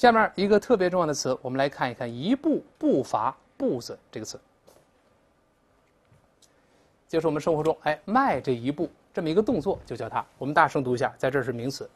下面一个特别重要的词，我们来看一看一步、步伐、步子这个词，就是我们生活中迈这一步这么一个动作就叫它。我们大声读一下，在这是名词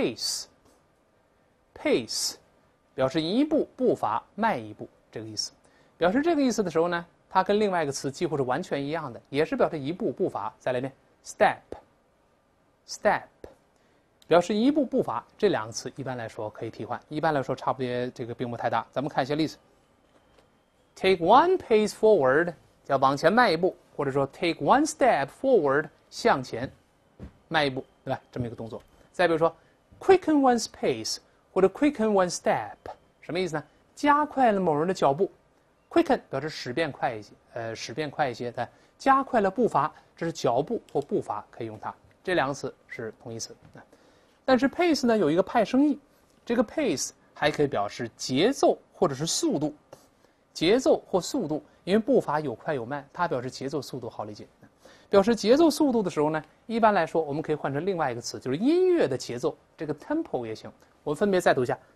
pace，pace 表示一步步伐迈一步这个意思。表示这个意思的时候呢，它跟另外一个词几乎是完全一样的，也是表示一步步伐。再来一遍 step，step 表示一步步伐。这两个词一般来说可以替换，一般来说差不多这个并不太大。咱们看一些例子 ，take one pace forward 叫往前迈一步，或者说 take one step forward 向前迈一步，对吧？这么一个动作。再比如说 quicken one's pace 或者 quicken one step， 什么意思呢？加快了某人的脚步。quicken 表示使变快一些，但加快了步伐，这是脚步或步伐可以用它。这两个词是同义词。但是 pace 呢有一个派生意，这个 pace 还可以表示节奏或者是速度，节奏或速度，因为步伐有快有慢，它表示节奏速度好理解。表示节奏速度的时候呢，一般来说我们可以换成另外一个词，就是音乐的节奏，这个 tempo 也行。我们分别再读一下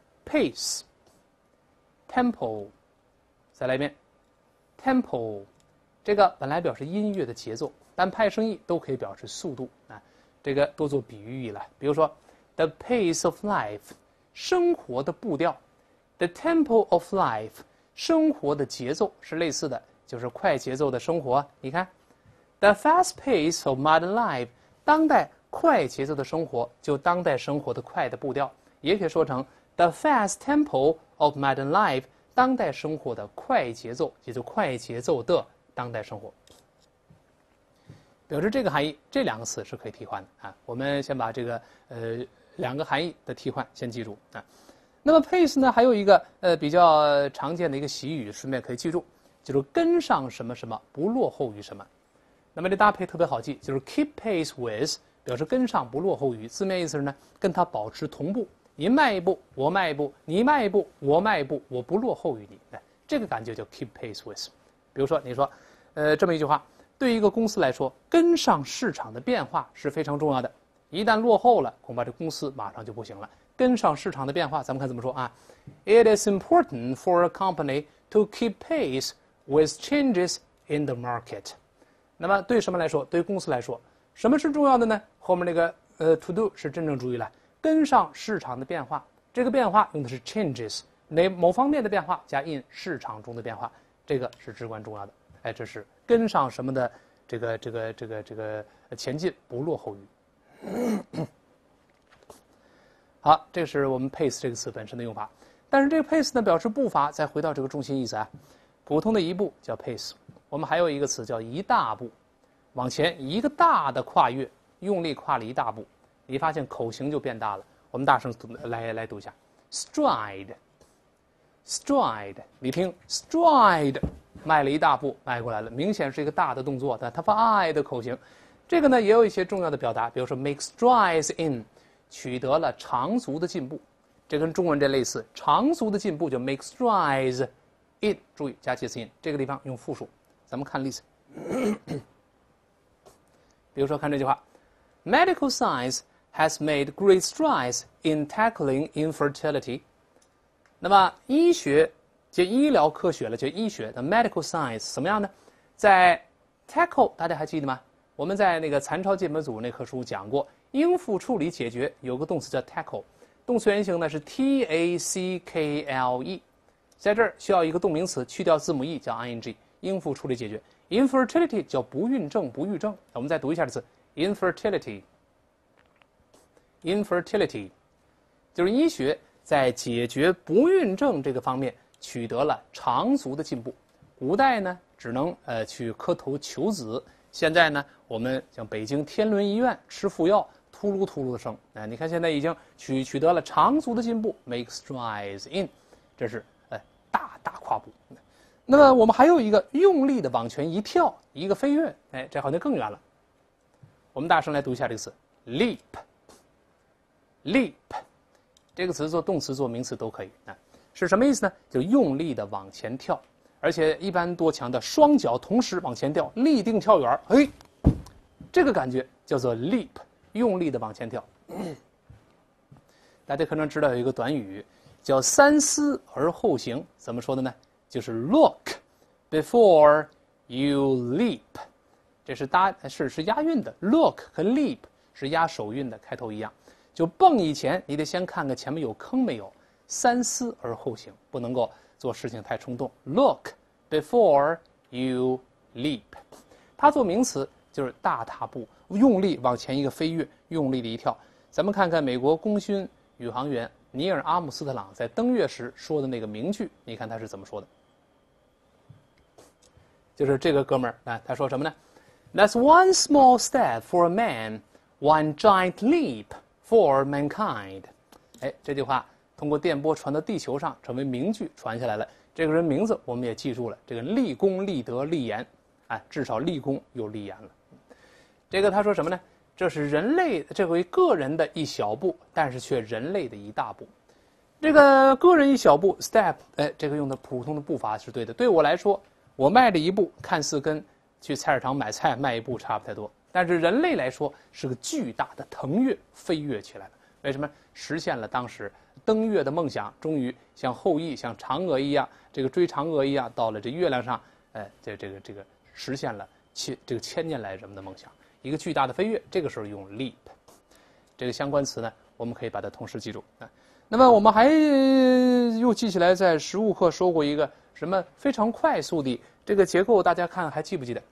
pace、tempo， 再来一遍 tempo。这个本来表示音乐的节奏，但派生意都可以表示速度啊。这个多做比喻了，比如说 the pace of life， 生活的步调 ；the tempo of life， 生活的节奏是类似的，就是快节奏的生活。你看 the fast pace of modern life， 当代快节奏的生活，就当代生活的快的步调，也可以说成 the fast tempo of modern life， 当代生活的快节奏，也就快节奏的当代生活。表示这个含义，这两个词是可以替换的啊。我们先把这个两个含义的替换先记住啊。那么 pace 呢，还有一个比较常见的一个习语，顺便可以记住，就是跟上什么什么，不落后于什么。那么这搭配特别好记，就是 keep pace with， 表示跟上不落后于，字面意思是呢，跟它保持同步。您迈一步，我迈一步；你迈一步，我迈一步，我不落后于你。这个感觉叫 keep pace with。比如说，你说这么一句话。对于一个公司来说，跟上市场的变化是非常重要的。一旦落后了，恐怕这公司马上就不行了。跟上市场的变化，咱们看怎么说啊 ？It is important for a company to keep pace with changes in the market。那么对什么来说？对于公司来说，什么是重要的呢？后面那个to do 是真正注意了，跟上市场的变化。这个变化用的是 changes， 某方面的变化加 in 市场中的变化，这个是至关重要的。这是跟上什么的这个前进，不落后于。好，这是我们 pace 这个词本身的用法。但是这个 pace 呢，表示步伐。再回到这个中心意思啊，普通的一步叫 pace。我们还有一个词叫一大步，往前一个大的跨越，用力跨了一大步。你发现口型就变大了。我们大声来读一下 stride。stride， 你听 stride。迈了一大步，迈过来了，明显是一个大的动作，但它发 I 的口型。这个呢也有一些重要的表达，比如说 make strides in， 取得了长足的进步，这跟中文这类似，长足的进步就 make strides in， 注意加介词 in， 这个地方用复数。咱们看例子，比如说看这句话 ，Medical science has made great strides in tackling infertility。那么医学。就医疗科学了，就医学的 medical science 怎么样呢？在 tackle 大家还记得吗？我们在那个残超键盘组那课书讲过，应付、处理、解决有个动词叫 tackle， 动词原形呢是 tackle， 在这儿需要一个动名词，去掉字母 e 叫 ing， 应付、处理、解决。infertility 叫不孕症、不育症。我们再读一下这词 infertility， 就是医学在解决不孕症这个方面。取得了长足的进步。古代呢，只能去磕头求子，现在呢，我们像北京天伦医院吃副药，秃噜秃噜的生。你看现在已经取得了长足的进步 ，make strides in， 这是大跨步。那么我们还有一个用力的往前一跳，一个飞跃，这好像更远了。我们大声来读一下这个词 ，leap， 这个词做动词做名词都可以是什么意思呢？就用力的往前跳，而且一般多强调双脚同时往前跳，立定跳远。这个感觉叫做 leap， 用力的往前跳。大家可能知道有一个短语叫三思而后行，怎么说的呢？就是 look before you leap， 这是押韵的 ，look 和 leap 是押首韵的，开头一样。就蹦以前，你得先看看前面有坑没有，三思而后行，不能够做事情太冲动。Look before you leap， 它做名词就是大踏步，用力往前一个飞跃，用力的一跳。咱们看看美国功勋宇航员尼尔·阿姆斯特朗在登月时说的那个名句，你看他是怎么说的？就是这个哥们儿，他说什么呢 ？That's one small step for a man, one giant leap for mankind。这句话通过电波传到地球上，成为名句传下来了。这个人名字我们也记住了，这个立功、立德、立言，至少立功又立言了。这个他说什么呢？这是人类这回个人的一小步，但是却人类的一大步。这个个人一小步 step， 这个用的普通的步伐是对的。对我来说，我迈了一步，看似跟去菜市场买菜迈一步差不太多，但是人类来说是个巨大的腾跃，飞跃起来了。为什么？实现了当时登月的梦想，终于像后羿、像嫦娥一样，这个追嫦娥一样，到了这月亮上，这个实现了这个千年来人们的梦想，一个巨大的飞跃。这个时候用 leap， 这个相关词呢，我们可以把它同时记住。那么我们还又记起来，在实物课说过一个什么非常快速的这个结构，大家看还记不记得？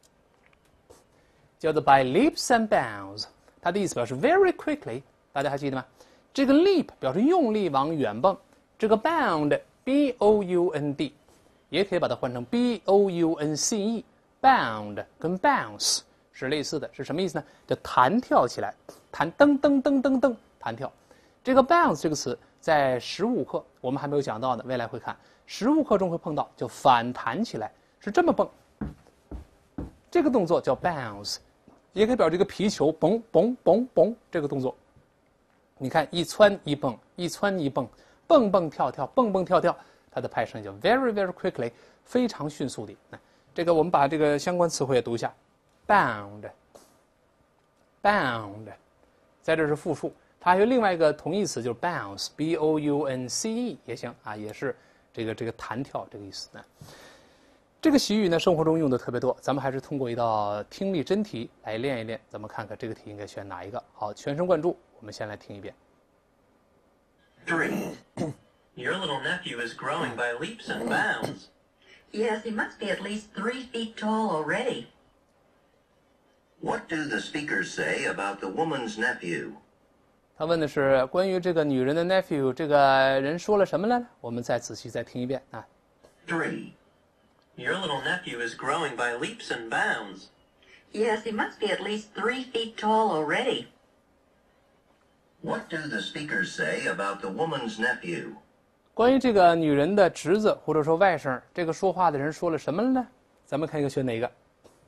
叫做 by leaps and bounds， 它的意思表示 very quickly， 大家还记得吗？这个 leap 表示用力往远蹦，这个 bound B-O-U-N-D 也可以把它换成 B-O-U-N-C-E， bound 跟 bounce 是类似的，是什么意思呢？叫弹跳起来，弹噔噔噔噔噔弹跳。这个 bounce 这个词在实物课我们还没有讲到呢，未来会看。实物课中会碰到，叫反弹起来，是这么蹦。这个动作叫 bounce， 也可以表示这个皮球蹦蹦蹦蹦这个动作。你看一窜一蹦，一窜一蹦，蹦蹦跳跳，蹦蹦跳跳，它的派生叫 very very quickly， 非常迅速的。这个我们把这个相关词汇也读一下 ，bound， bound， 在这是复数。它还有另外一个同义词，就是 bounce B-O-U-N-C-E 也行也是这个弹跳这个意思呢。这个习语呢，生活中用的特别多，咱们还是通过一道听力真题来练一练，咱们看看这个题应该选哪一个。好，全神贯注，我们先来听一遍。 3. Your little nephew is growing by leaps and bounds. Yes, he must be at least 3 feet tall already. What do the speakers say about the woman's nephew? 他问的是关于这个女人的 nephew， 这个人说了什么呢？我们再仔细再听一遍 3. Your little nephew is growing by leaps and bounds. Yes, he must be at least 3 feet tall already. What do the speakers say about the woman's nephew? 关于这个女人的侄子或者说外甥，这个说话的人说了什么呢？咱们看一个选哪个？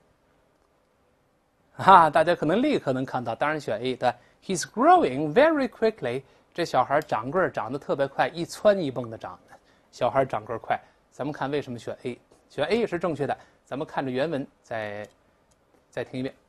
大家可能立刻能看到，当然选 A 对。He's growing very quickly。这小孩长个儿长得特别快，一蹿一蹦的长。小孩长个儿快，咱们看为什么选 A？ 选 A 是正确的。咱们看着原文再听一遍。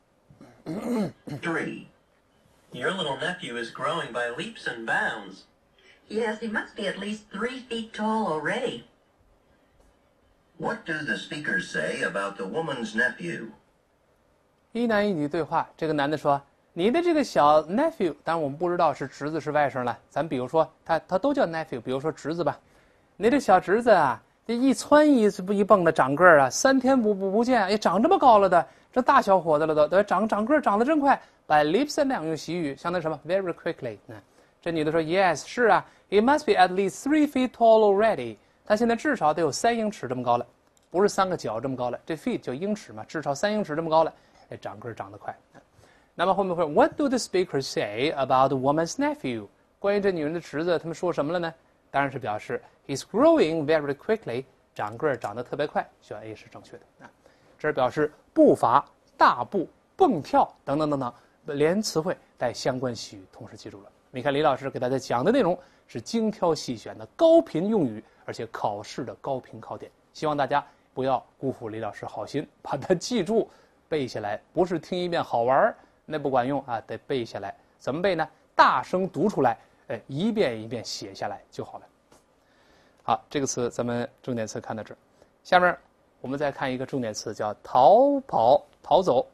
3. Your little nephew is growing by leaps and bounds. Yes, he must be at least 3 feet tall already. What do the speakers say about the woman's nephew? 一男一女对话，这个男的说：“你的这个小 nephew， 当然我们不知道是侄子是外甥了，咱比如说他都叫 nephew， 比如说侄子吧。你这小侄子啊，这一蹿一蹦的长个儿啊，3天不见，长这么高了的，这大小伙子了都，长个儿长得真快。By leaps and bounds 用习语，相当于什么 ？Very quickly。这女的说 ：Yes， 是啊 ，He must be at least 3 feet tall already。他现在至少得有3英尺这么高了，不是3个脚这么高了。这 feet 就英尺嘛，至少3英尺这么高了。长个儿长得快。那么后面会 What do the speakers say about the woman's nephew？ 关于这女人的侄子，他们说什么了呢？当然是表示 He's growing very quickly， 长个儿长得特别快，选 A 是正确的。这是表示步伐、大步、蹦跳等等等等，连词汇带相关习语同时记住了。你看李老师给大家讲的内容是精挑细选的高频用语，而且考试的高频考点，希望大家不要辜负李老师好心，把它记住背下来，不是听一遍好玩那不管用得背下来。怎么背呢？大声读出来， 一遍一遍写下来就好了。好，这个词咱们重点词看到这儿，下面我们再看一个重点词，叫逃跑、逃走。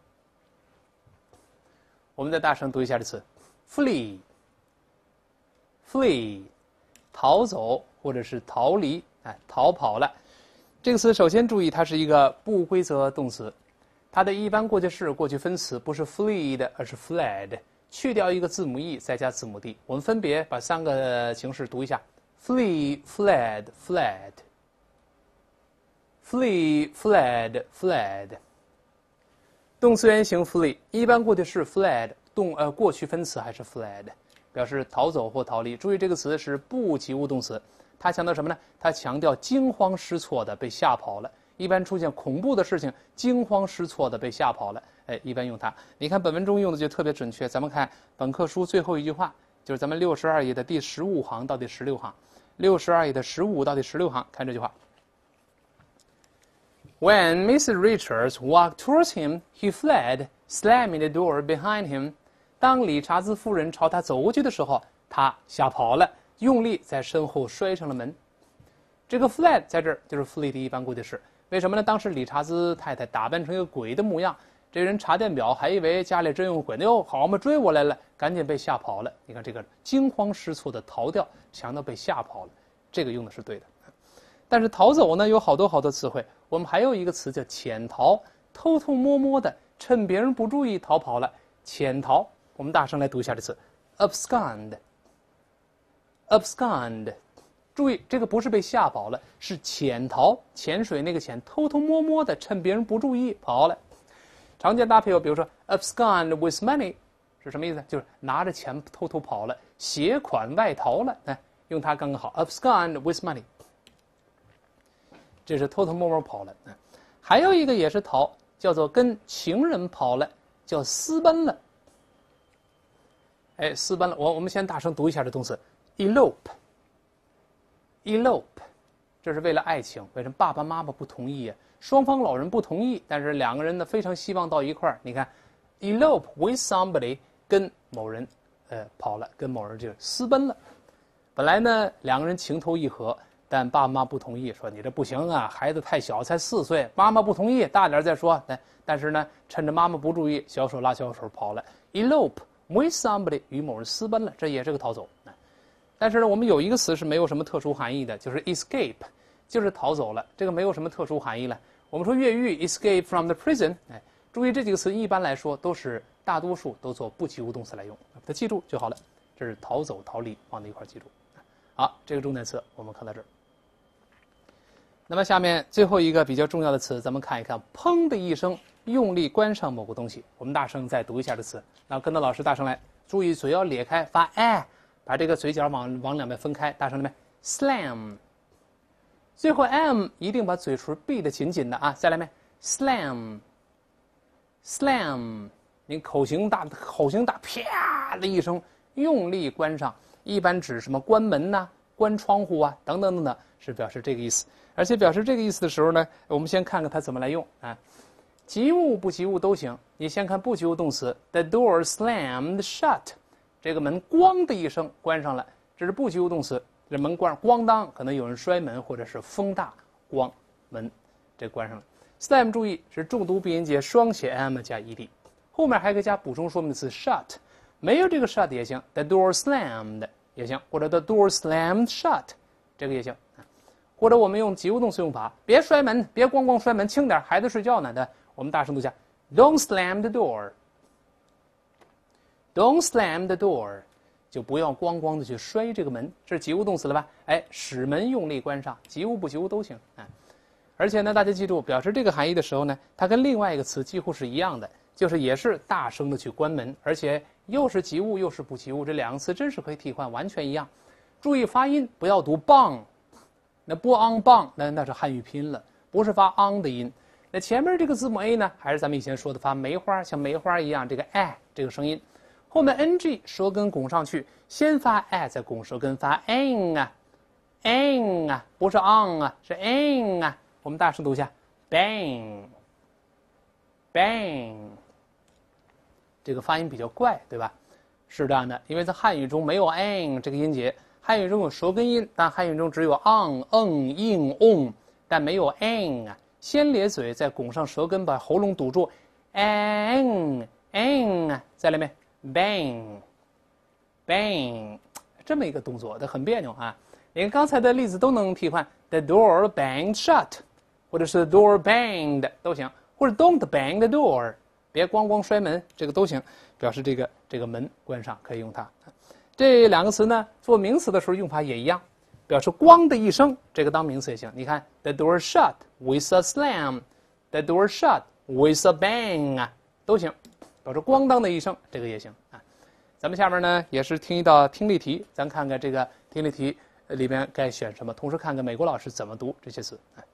我们再大声读一下这词 ，flee， 逃走或者是逃离，逃跑了。这个词首先注意，它是一个不规则动词，它的一般过去式、过去分词不是 fleed， 而是 fled， 去掉一个字母 e， 再加字母 d。我们分别把三个形式读一下 ：flee、fled、fled。flee、fled、fled。动词原形 flee， 一般过去式 fled， 过去分词还是 fled， 表示逃走或逃离。注意这个词是不及物动词，它强调什么呢？它强调惊慌失措的被吓跑了。一般出现恐怖的事情，惊慌失措的被吓跑了，一般用它。你看本文中用的就特别准确。咱们看本课书最后一句话，就是咱们62页的第15行到第16行，62页的15到第16行，看这句话。When Mrs. Richards walked towards him, he fled, slamming the door behind him. 当理查兹夫人朝他走过去的时候，他吓跑了，用力在身后摔上了门。这个 fled 在这儿就是 flee 的一般过去式。为什么呢？当时理查兹太太打扮成一个鬼的模样，这人查电表还以为家里真有鬼，哟，好嘛，追我来了，赶紧被吓跑了。你看这个惊慌失措的逃掉，强调被吓跑了，这个用的是对的。但是逃走呢，有好多词汇。我们还有一个词叫潜逃，偷偷摸摸的，趁别人不注意逃跑了。潜逃，我们大声来读一下这词 abscond。abscond， 注意这个不是被吓跑了，是潜逃，潜水那个潜，偷偷摸摸的，趁别人不注意跑了。常见搭配有，比如说 abscond with money 是什么意思？就是拿着钱偷偷跑了，携款外逃了。用它刚刚好 abscond with money。这是偷偷摸摸跑了。还有一个也是逃，叫做跟情人跑了，叫私奔了。私奔了。我们先大声读一下这动词 elope。 这是为了爱情，为什么爸爸妈妈不同意啊？双方老人不同意，但是两个人呢非常希望到一块儿。你看 elope with somebody， 跟某人跑了，跟某人就私奔了。本来呢两个人情投意合，但爸妈不同意，说你这不行啊，孩子太小，才4岁，妈妈不同意，大点再说。但是呢，趁着妈妈不注意，小手拉小手跑了。elope with somebody， 与某人私奔了，这也是个逃走。但是呢，我们有一个词是没有什么特殊含义的，就是 escape， 就是逃走了，这个没有什么特殊含义了。我们说越狱 escape from the prison， 注意这几个词一般来说都是大多数都做不及物动词来用，把它记住就好了。这是逃走、逃离，放在一块记住。好，这个重点词我们看到这儿。那么下面最后一个比较重要的词，咱们看一看，砰的一声，用力关上某个东西。我们大声再读一下这词，然后跟着老师大声来，注意嘴要咧开，发把这个嘴角往两边分开，大声来 slam。最后 m 一定把嘴唇闭得紧紧的啊，再来没 slam。你口型大，啪的一声，用力关上，一般指什么关门呐、关窗户啊等等等等，是表示这个意思。而且表示这个意思的时候呢，我们先看看它怎么来用啊。及物不及物都行。你先看不及物动词 ，the door slammed shut， 这个门咣的一声关上了，这是不及物动词。这门关咣当，可能有人摔门或者是风大，咣门这关上了。slam 注意是重读闭音节，双写 m 加 ed， 后面还可以加补充说明词 shut， 没有这个 shut 也行 ，the door slammed 也行，或者 the door slammed shut， 这个也行。或者我们用及物动词用法，别摔门，别咣咣摔门，轻点，孩子睡觉呢。我们大声读下 ，Don't slam the door。Don't slam the door， 就不要咣咣的去摔这个门，这是及物动词了吧？使门用力关上，及物不及物都行啊。而且呢，大家记住，表示这个含义的时候呢，它跟另外一个词几乎是一样的，就是也是大声的去关门，而且又是及物又是不及物，这两个词真是可以替换，完全一样。注意发音，不要读 bang。那不昂棒，那是汉语拼音了，不是发昂的音。那前面这个字母 a 呢，还是咱们以前说的发梅花，像梅花一样，这个这个声音。后面 ng 舌根拱上去，先发再拱舌根发 n 啊，不是 on 啊，是 n 啊。我们大声读一下 bang， 这个发音比较怪，对吧？ 是这样的，因为在汉语中没有 n 这个音节，汉语中有舌根音，但汉语中只有 ang、ing、on， 但没有 n 啊。先咧嘴，再拱上舌根，把喉咙堵住 ，n 在里面 bang，这么一个动作，它很别扭啊。你看刚才的例子都能替换 ，the door banged shut， 或者是 the door banged 都行，或者 don't bang the door， 别咣摔门，这个都行，表示这个门关上可以用它。这两个词呢，做名词的时候用法也一样，表示咣的一声，这个当名词也行。你看 the door shut with a slam，the door shut with a bang 啊，都行，表示咣当的一声，这个也行啊。咱们下面呢也是听一道听力题，咱看看这个听力题里边该选什么，同时看看美国老师怎么读这些词。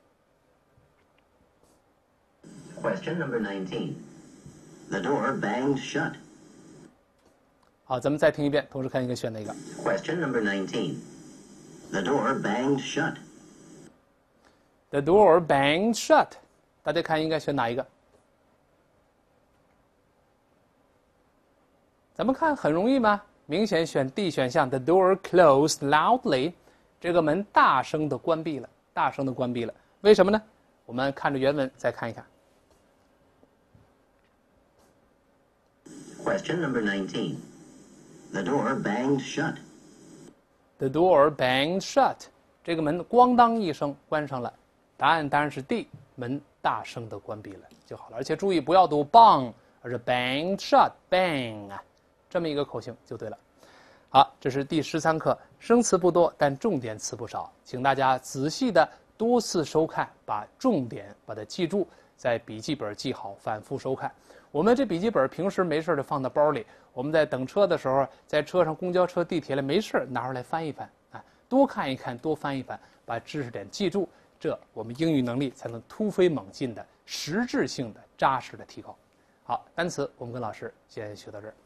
Question number 19. The door banged shut. 好，咱们再听一遍，同时看一个选哪个。 Question number 19. The door banged shut. The door banged shut， 大家看应该选哪一个？咱们看很容易吗？明显选 D 选项 ，The door closed loudly， 这个门大声的关闭了，大声的关闭了。为什么呢？我们看着原文再看一看。 Question number 19. The door banged shut. The door banged shut， 这个门咣当一声关上了。答案当然是 D， 门大声的关闭了就好了。而且注意不要读 bang， 而是 banged shut bang 啊，这么一个口型就对了。好，这是第13课，生词不多，但重点词不少，请大家仔细的多次收看，把重点把它记住，在笔记本记好，反复收看。我们这笔记本平时没事就放到包里，我们在等车的时候，在车上、公交车、地铁里没事拿出来翻一翻啊，多看一看，多翻一翻，把知识点记住，这我们英语能力才能突飞猛进的、实质性的、扎实的提高。好，单词我们跟老师先学到这儿。